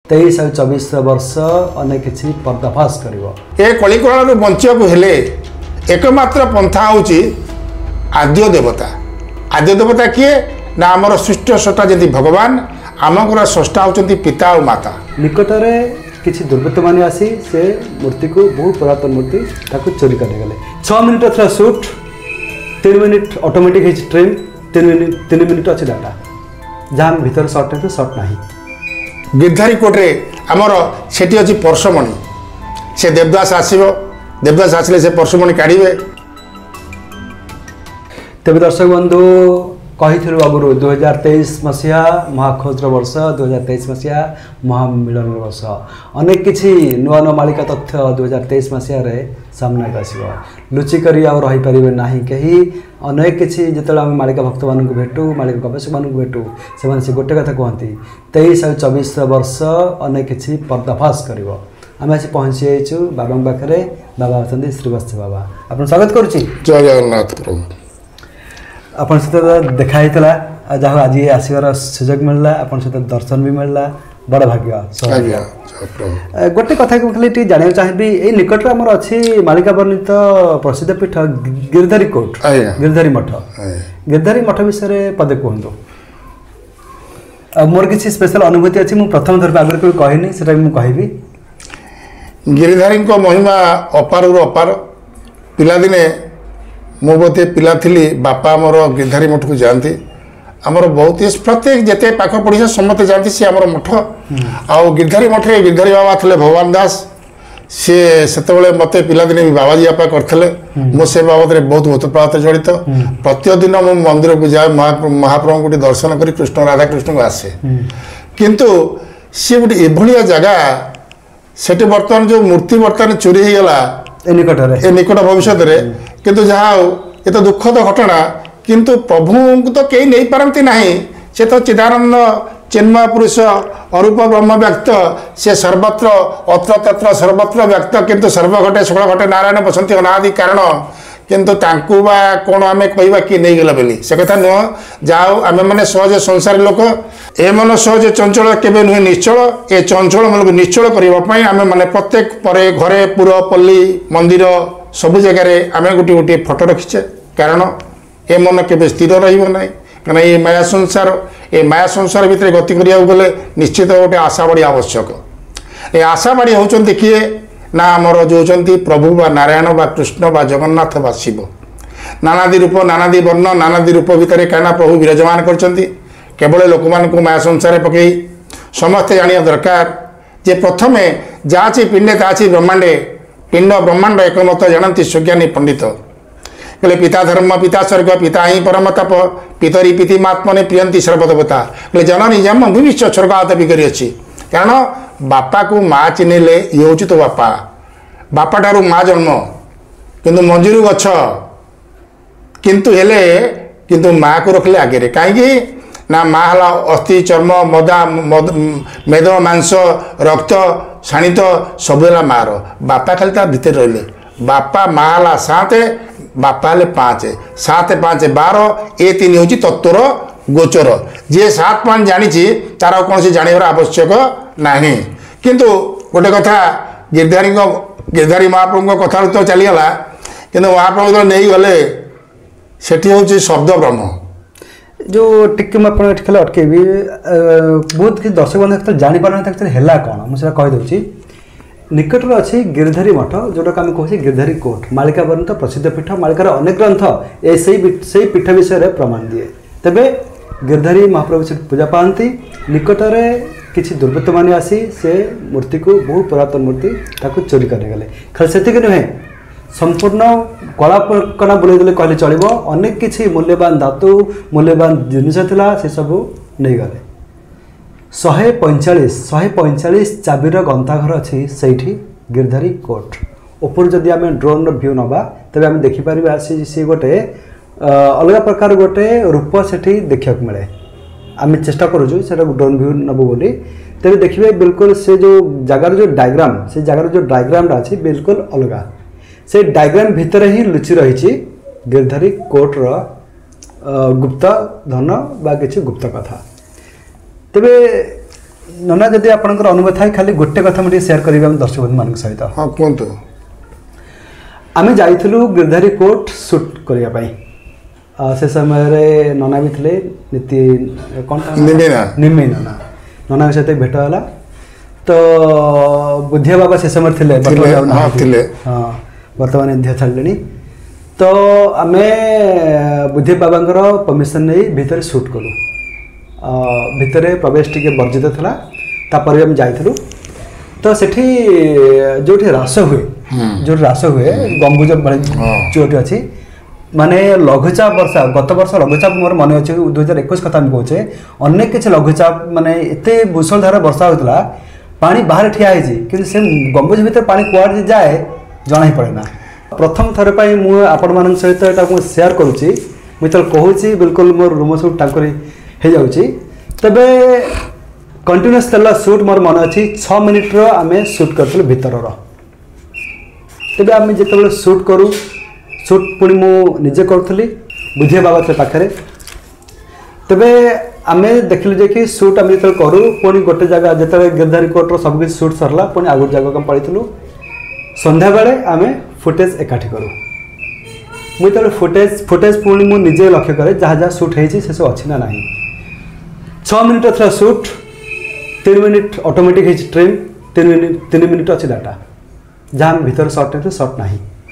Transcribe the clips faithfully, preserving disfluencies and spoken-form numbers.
तेईस और चौबीस वर्ष अनेक किसी पर्दाफाश कर ए कलिकरण बंचा हेले एकमात्र पंथा होची आद्य देवता। आद्य देवता किए ना आमर सृष्ट सृष्टा जदि भगवान आमकर स्रष्टा होचंती पिता और माता। निकटरे किसी दुर्बृत्त माने आसी से मूर्ति को बहुत पुरातन मूर्ति ताको चोरी करने गले। छह मिनिट था शूट, तीन मिनिट ऑटोमेटिक है ट्रेन, तीन मिनिट तीन मिनिट अच्छी डाटा जहाँ भीतर सर्ट है तो सर्ट नहीं। गिरधारी कोर्टे आमर सेठी अच्छी परशुमणि से देवदास आसो देवदास आसिले से परशुमणि काढ़े। तेज दर्शक बंधु कही आगुरी दुई हजार तेईस मसीहा महाखोजर वर्ष दुई हजार तेईस मसीहा महामिलन वर्ष अनेक किसी नुआ नुआ मालिका तथ्य दुई हजार तेईस मसीह सामना आसो लुचिक रहीपर ना कहीं अनेक किसी जो आम मालिका भक्त मान भेटू मालिका गवेषक मान भेटू से गोटे कथा कहती तेईस और चौबीस वर्ष अनेक किसी पर्दाफाश कर आम आसी पहुँची जाइचु बाबा पाखे। बाबा अच्छा श्रीवास्तव बाबा आप स्वागत करुच्ची। जय जगन्नाथ प्रभु आप सहित देखाई जहाँ आज आसबार सुजोग मिलला अपन सहित दर्शन भी मिलला बड़ भाग्य। गोटे कथा खाली जाना चाहिए ये निकट में अच्छी मालिका वर्णित प्रसिद्ध पीठ गिरधारी कोट गिरधारी मठ गिरधारी मठ विषय पदे कहतु। मोर किसी स्पेशल अनुभूति अच्छी मुझे प्रथम थर आगे कोई कहनी से कहि गिरिधारी महिमा अपार अपार पिलादिने मु बोते पिला थी बापा मोर गिरधारी मठ को जाती आमर बहुत प्रत्येक जिते पाख पड़ोसा समस्ते जाती सी आमर मठ आउ गिरधारी मठ गिरधारी बाबा थे भगवान दास सी से मत पिलादिने भी बाबाजी बापा करते मो से बाबद बहुत भूतप्रात जड़ित प्रतिदिन मो मंदिर को जाए महाप्रभु को दर्शन कर कृष्ण राधा कृष्ण को आसे किंतु सी गोटे एभलिया जगह सेठी बर्तमान जो मूर्ति बर्तमान चोरी हो गला निकट ए निकट भविष्य में किंतु जहाँ ये तो दुखद घटना किंतु प्रभु को तो कहीं नहीं पारती नहीं से तो चिदानंद चिन्मय पुरुष अरूप ब्रह्म व्यक्त से सर्वत्र अत्र तत्र सर्वत्र व्यक्त किंतु सर्वघटे सकल घटे नारायण बसंती अनादि कारण किंतु तांकु बा कौन आम कह कि नहीं गला बोली से कथा नुह जाओ आम मैंने सहज संसारी लोक ए मन सहज चंचल केवे नुहे निश्चल ए चंचल मन को निश्चल करने आम मैंने प्रत्येक पर घरे पुर पल्ली मंदिर सबु जगार आम गोटे गोटे फोटो रखीचे कारण ए मन के स्थिर रहा कहीं ये माया संसार ये माया संसार भितर गति करा गले निश्चित गोटे आशा बाड़ी आवश्यक। ये आशा बाड़ी होती किए ना आमर जो होती प्रभु बा नारायण बा कृष्ण बा जगन्नाथ बा शिव नानादि रूप नानादि वर्ण नानादि रूप भितर कहीं प्रभु विराजमान करछंती केवल लोक मान को माया संसार पकई समस्ते जानिया दरकार जे प्रथमे जाची पिंडे ताची ब्रह्मांडे पिंड ब्रह्मांड एकमत जानती सुज्ञानी पंडित कहले पिता धर्म पिता स्वर्ग पिता ही परम तप पितरी पिति मात्मने प्रियंती सर्वदेवता कहले जननी जन्म भविष्य स्वर्गात बिकरी अच्छी कारण बापा को माँ चिन्हले ये हूँ तो बापा बापा ठारू माँ जन्म किंतु मंजूरी गछ किंतु हेले किंतु माँ को रखले आगे कहीं ना माँ हला अस्थि चर्म मदा मद मेद मांस रक्त शाणित सबुला मार बापा खाली ता भीतर रहिले बापा माँ हला सात बापा हेले पाँच सात पाँच बार ए तीन हूँ तत्वर गोचर जी सात पाँच जानी तार कौन से जानवर आवश्यक नहीं किंतु गोटे कथा गिरधारी गिरधारी महाप्रभु कथा तो चलीगला कि महाप्रभु जो नहीं गले सेठी हूँ शब्द ब्रह्म जो टिके मुझे अटकेबी बहुत किसी दर्शक बंधु जापार है कौन मुझे कहीदे निकट में अच्छी गिरधारी मठ जोटा आम कहे गिरधारी कोट मालिका वर्णित प्रसिद्ध पीठ मालिकार अनेक ग्रंथ से पीठ विषय प्रमाण दिए तेबे गिरधारी महाप्रभु से पूजा पाती निकट में किसी दुर्बृत्त माने आसी से मूर्ति को बहुत पुरातन मूर्ति ताको चोरी करने गले खाली से नुहे संपूर्ण कलापना बुलेदेले कहले चलो अनेक किसी मूल्यवान धातु मूल्यवान जिनस से सब नहीं गले शहे पैंचाश शहे पैंचाश चाबीर गंताघर अच्छी से गिरधारी कोट ऊपर जदि आम ड्रोन व्यू नवा तेज आम देखिपर सी गोटे अलग प्रकार गोटे रूप से देखा मिले आम चेष्टा करूँ से ड्रोन व्यू नबू बोली तेज देखिए बिल्कुल से जो जगार जो डायग्राम से जगार जो डायग्रामटा अच्छी बिल्कुल अलग से डायग्राम भितर ही लुचि रही गिरधारी कोट्र गुप्त धन बा किसी गुप्त कथा तेबे नना जदि आपनकर अनुभव थाए खाली गोटे कथा मुझे शेयर करिबा हम दर्शक बंधु मान सहित हाँ कहतु आम जाइलु गिरधारी कोर्ट सुट करने से समय रे नना भी थे नीति कौन निमेना निमे नना नना सहित भेट है तो बुद्धिया बाबा से समय थे हाँ बर्तमान देह छाड़े तो आम बुद्धि बाबा परमिशन नहीं भितर सुट कलु भितर प्रवेश टी वर्जित था तापर आम जाइलु तो सेठी जो रास हुए जो रास हुए गंबुज जो अच्छी माने लघुचाप वर्षा गत वर्ष लघुचाप मोर मन अच्छे दुई हजार एक कथा कहे अनेक किसी लघुचाप माने एत भूषणधार वर्षा होता पानी बाहर ठिया कि से गंबुज भीतर पानी कुआड़े जाए जना ही पड़े ना प्रथम थर पर मुझे सहित यहाँ सेयार करुच्ची मुझे कहूँ बिल्कुल मोर रूम सब टांकुरी हो जाऊँगी तबे कंटिन्यूस तेल सुट मोर मन अच्छी छः मिनिट आम सुट करूँ भीतर तेज आम जो सुट करूँ सुट पुणी मुझे करी बुझे बाबा थे पाखे तेबे आम देखिलु जे कि सुट आम जो करूँ पुणी गोटे जगह जिते गिरधारी कोर्टर सब किसी सुट सरला पुणी आगुट जगह पड़ू संध्या बेले आम फुटेज एकाठी करूँ मुझे फुटेज फुटेज पुणी मुझे लक्ष्य करे जहाँ जहाँ सुट होती से सब अच्छी ना ना छः मिनिट थोड़ा सुट तीन मिनिट ऑटोमेटिक है ट्रेन तीन मिनिट तीन मिनिट अच्छी डाटा जहाँ भीतर सर्ट है सर्ट ना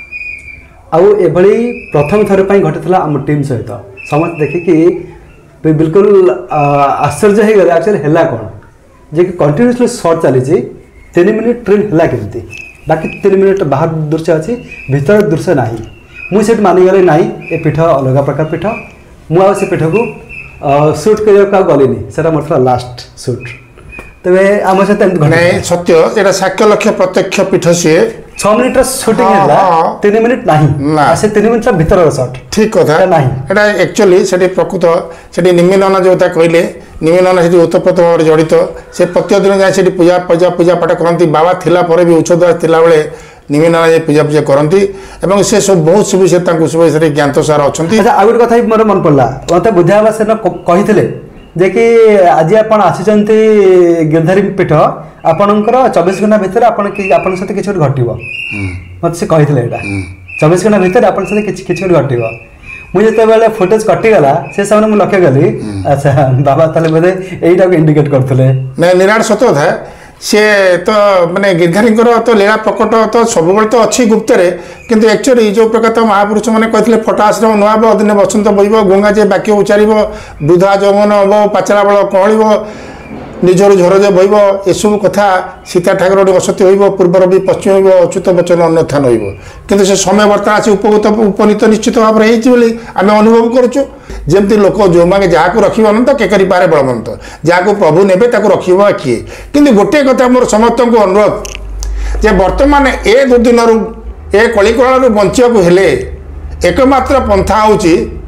आउ एभली प्रथम थर पर घटी आम टीम सहित समस्त देखिकी बिल्कुल आश्चर्य हो गए एक्चुअली है कौन जे कि कंटिन्यूसली सर्ट चली तीन मिनिट ट्रेन है केमती बाकी तीन मिनिट बाहर दृश्य अच्छी भीतर दृश्य ना मुझे मानिगली ना ए पीठ अलग प्रकार पीठ मुझे पीठ को सुट करने गलिनी से मोर लास्ट सुट तेरे आम सहित नहीं सत्य यहाँ साक्ष्य लक्ष्य प्रत्यक्ष पीठ सी छः मिनिट सुटिंग है तीन मिनिट ना से तीन मिनिट भीतर सर्ट ठीक कथा ना एक्चुअली से प्रकृत से निमी नना जो कहले निमी नना से उत्तप्रत भाव जड़ित से प्रत्येक दिन जाए से पूजा पूजा पूजा पाठ करती बाबा थिला पर भी उच्छेद थिला बेले निमी नना जे पूजा पूजा करती और से सब बहुत सब विषय सब विषय ज्ञात सार अच्छा आ गए कथा मोर मन पड़ा मत बुझा बाबा से कही जे कि आज आप आसी गिरधारी पीठ आपणकर चौबीस घंटा भितर आपण सहित किसी घट मत से कही चौबीस घंटा भितर आप किसी घट मुझे जो फुटेज कटिगला से समय मुझे लक्ष्य कली अच्छा बाबा ताले बोधे यहीटा इंडिकेट करते निराट सत था सी तो माने गिरधारी तो लीला प्रकट तो सब तो अच्छी गुप्तरे किंतु एक्चुअली जो प्रकार तो महापुरुष मैंने कहते फटाश्रम नुआब अदिने बसंत बोब गंगा जे बाक्य उच्चार वृद्धा जौवन हम पाचरा बल कहल निजर झर जे बहब एसबू कथा सीता ठाकुर असत्य हो पूर्वर भी पश्चिम हो अच्युत वचन अन्यथा नईब किंतु से समय बर्तमान आसी उपगत उपनीत निश्चित भाव में आम अनुभव करुचु जमती लोक जो मैंने जहाँ को रखी अनंत के करी पारे बलवंत जहाँ को प्रभु ने रखा किए कि गोटे कथा मोर समस्त को अनुरोध जे बर्तमान ए दुर्दिन ए कलिकल बचा हेले एकमात्र पंथा हूँ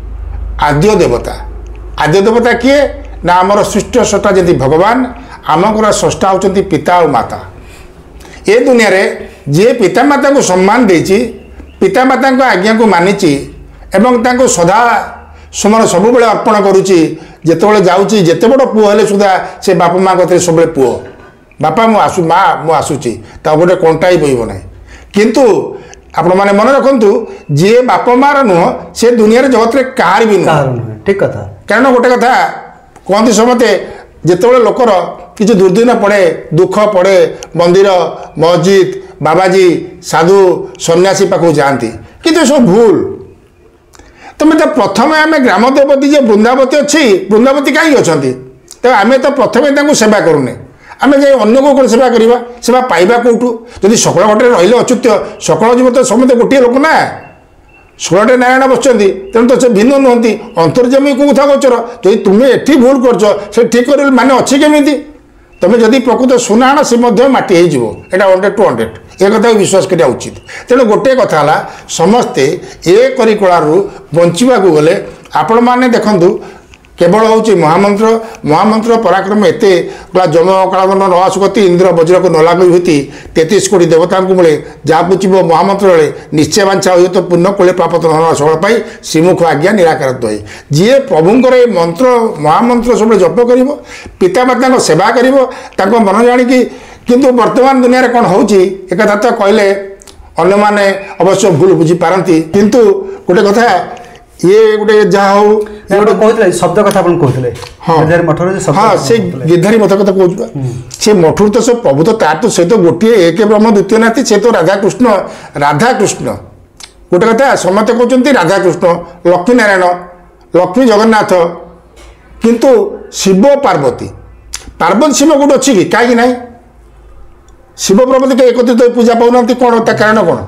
आद्य देवता आद्य देवता किए ना आमर सृष्ट सृष्टा जमी भगवान आमकर स्रष्टा होती पिता और माता ए दुनिया रे जे पिता माता को सम्मान देछि पिता माता को आज्ञा को मानिछि एवं तांको सदा सुमन सब बेले अर्पण करुच्ची जिते जाऊँगी जिते बड़ पुओ हेले सुधा से बापा माँ कथे सब पुओ बापा मु आसु माँ मु आसुची ता गोटे कंटा ही बहब ना किंतु आपण मैंने मन रखु जी बापा मार नुह से दुनिया जगत में कहार भी नुह ठीक कथा कारण गोटे कथा कहती समते जिते लोकर किसी दुर्दिन पड़े दुख पड़े मंदिर मस्जिद बाबाजी साधु सन्यासी पाखु जाती किंतु सब भूल तुम तो प्रथम आम ग्राम देवती जो वृंदावती अच्छी वृंदावती कहीं अच्छा तो आम तो प्रथम सेवा करूने आम जाए अन्न को कौन सेवा करवा सेवा पाइबा कौटू जदि सकल घटे रही अच्युत सकल जीव तो समस्त गोटे लोक ना षोलटे नारायण बसुँच तेणु तो से भिन्न नुहति अंतर्जमी को कथा गोचर जदि तुम्हें एटी भूल कर ठीक कर मान अच्छी केमी तुम्हें जदि प्रकृत सुना आण सी मटी हो हंड्रेड टू हंड्रेड एक कथा विश्वास करा उचित तेणु गोटे कथा है समस्ते ए करिकलारू बंचवाक गले आपण मैंने देखु केवल हूँ महामंत्र महामंत्र पराक्रम एत जम काल न आसुगति इंद्र वज्र को नलागु भीति तेतीस कोटी देवता को मिले जहाँ पूछब महामंत्र निश्चय बांछा हुए तो पुण्य कोले प्राप्त न सकल पाई श्रीमुख आज्ञा निराकार द्वय जी प्रभुंर ये मंत्र महामंत्र सब जप कर पितामाता सेवा कर मन जाणी किंतु वर्तमान दुनिया कौन हो कथा तो कहले अन्य माने अवश्य भूल बुझी पारती किंतु गोटे कथा ये गोटे जहाँ हो गोटे कहते शब्द कथा कहते हाँ मठर हाँ से गिरधारी मठ कथा कहूँ से मठुर तो सब प्रभु तो तार तो से तो गोटे एक ब्रह्म द्वितीय नाथी से तो राधाकृष्ण राधाकृष्ण गोटे कथा समस्ते कहते राधाकृष्ण लक्ष्मी नारायण लक्ष्मी जगन्नाथ किंतु शिव पार्वती पार्वती शिव गोटे अच्छी कि कहीं ना शिव पार्वती के एकत्रित पूजा पाऊना कौन ता कारण कौन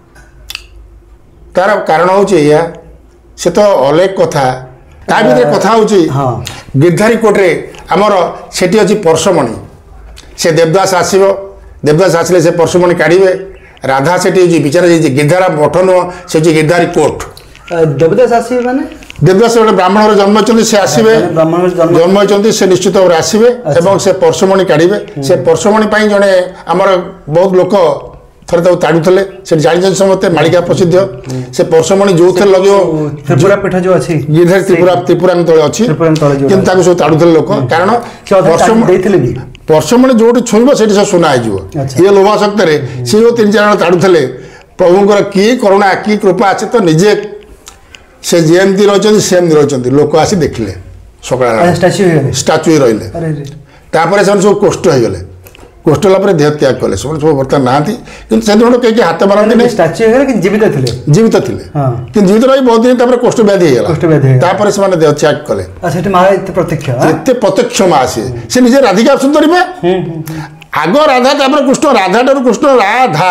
तार कारण हूँ से तो अलेख कथा ता भीतर कथा हूँ गिरधारी कोट्रे आमर से अच्छी परशुमणि से देवदास आसव देवदास आसिले से परशुमणि काढ़े राधा से विचार गिरधारा मठ नुह से गिरधारी कोट देवदास आसवे माने देवदास गोटे ब्राह्मण जन्म होती से आसवे जन्म होती से निश्चित भाव आसवे और से परशुमणि काढ़े से परशुमणि जड़े आमर बहुत लोक थरे ताऊ ताड़ुले से जानी समस्ते मालिका प्रसिद्ध से परशुमणि जो थे लगे त्रिपुरा पीठ जो अच्छी गिरधारी त्रिपुरा त्रिपुरा तले अच्छी कि सब ताड़ुले लोक कारण परशुमणि जो छुईब से सब सुना हो ये लोभा शक्ति सी जो तीन चार ताड़ुले प्रभुंर कि करुणा कि कृपा से तो निजे से जेमती रही सेमती रही लोक आसी देखले सकाल स्टाच्यू रही सब कष्ट हो गले कष्ट होगा देह त्याग कले सब बर्तमान नहांती किंतु से कहीं हाथ मारती स्टाच्यू जीवित थे जीवित थे कि जीवित रही बहुत दिन कष्ट व्याधि होगा से देह त्याग कले एत प्रत्यक्ष माँ सी से निजे राधिका सुंदरी आग राधा तापर कृष्ण राधा ठार कृष्ण राधा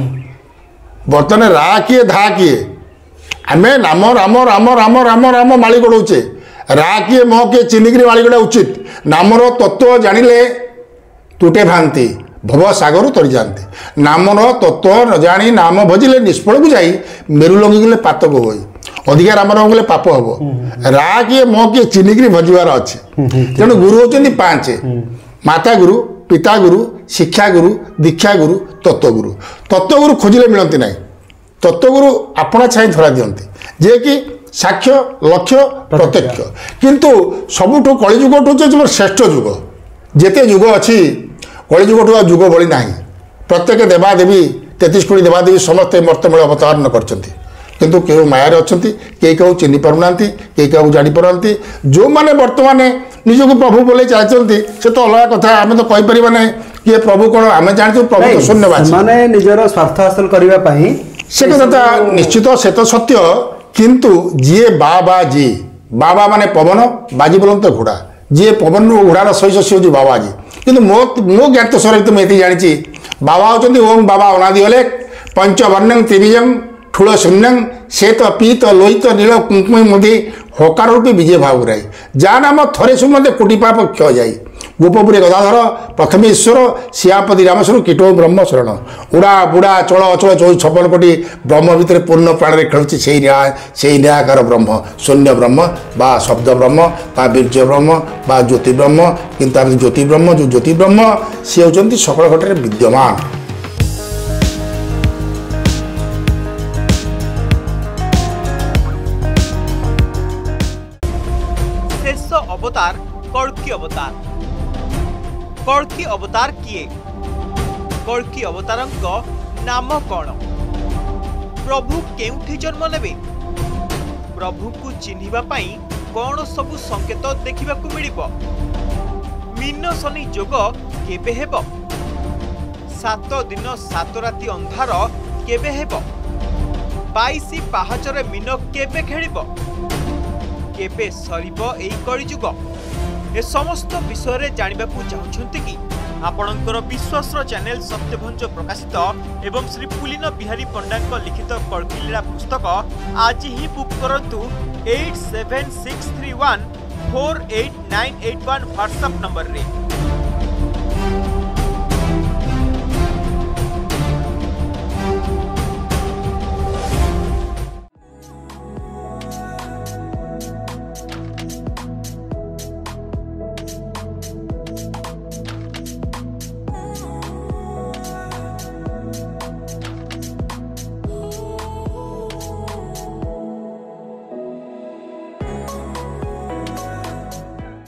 बर्तमान रा किए धा किए आम राम राम राम राम राम राम माली गड़ौचे रा किए मह किए चिनिकी माली गड़ा उचित नामर तत्व जानिले तुटे भ्रांति भव सागर तरी जाती नामर तत्व न जानी नाम भजिले निष्फल को जाई मेरु लंगी गले पातक हो अधिका राम राम गले पाप हम रा किए मह किए चिनिकी भजबार अच्छे तेणु गुरु होती पांच माता गुरु पिता गुरु शिक्षा गुरु दीक्षा गुरु तत्वगुरु तत्वगुरु खोजिले मिलती ना तत्वगुरु आपणा छाई धरा दियंती जे कि साक्ष्य लक्ष्य प्रत्यक्ष किंतु सबुठु कलिजुग हूँ श्रेष्ठ जुग जेते जुग अच्छी कलिजुग जुग भली ना प्रत्येक देवादेवी तेतीस कोटी देवादेवी समस्ते मर्तमेल अवतारण करछंती किंतु केउ मायार अच्छंती केई कहू चिन्ह पारुनांती केई कहू जानी पारुनांती जो माने वर्तमान निजको प्रभु बोले चाहते से तो अलग कथा आम तो कही पार ना कि प्रभु कौन आम जानते प्रभु तो शून्यवासी माने निजर स्वार्थ हासिल करबा पई से कथा निश्चित से तो सत्य किंतु जी बाबा जी बाबा माने पवन बाजी बोलते घोड़ा जी पवन घोड़ार सही सी हूँ बाबा जी किंतु मो मो ज्ञात स्वर तो मुझे जानी बाबा होती ओम बाबा अनादि हले पंचवर्णं त्रिविजं ठूल शून्यं श्वेत पीत लोहित नील कुंकुम मुदी हकार रूपी विजय भावराई जहाँ नाम थरे सुमते कोटि पाप क्षय जाई गोपपुरी गदाधर प्रथम ईश्वर सियापति रामेश्वर कीटो ब्रह्म शरण उड़ा बुड़ा चल अचल चौ छपन कोटी ब्रह्म भितर पूर्ण प्राण खेलुची से न्याय से न्यायकार ब्रह्म शून्य ब्रह्म बा शब्द ब्रह्म बा वीर्य ब्रह्म बा ज्योति ब्रह्म किंतु ज्योति ब्रह्म जो ज्योति ब्रह्म सी होती सकल घटे विद्यमान। शेष अवतार कल्कि अवतार कल्कि अवतार किए कल्कि अवतारंक नाम कौन प्रभु केउठी जन्म नेबे प्रभु को चिन्हिबा पई कौन सबु संकेत देखिबा को मिलिबो मीन शनि जोग केबे हेबो सात दिन सात राति अंधार केबे हेबो बाईस पाहाचरे मीन केबे खेलिबो केबे सरिबो एई कलिजुग ए समस्त विषय जानवा चाहते कि आपणकर विश्वास चैनल सत्यभंज प्रकाशित एवं श्री पुलिन बिहारी पंडा लिखित कल्कि लीला पुस्तक आज ही बुक करंतु eight seven six three one four eight nine eight one WhatsApp number रे।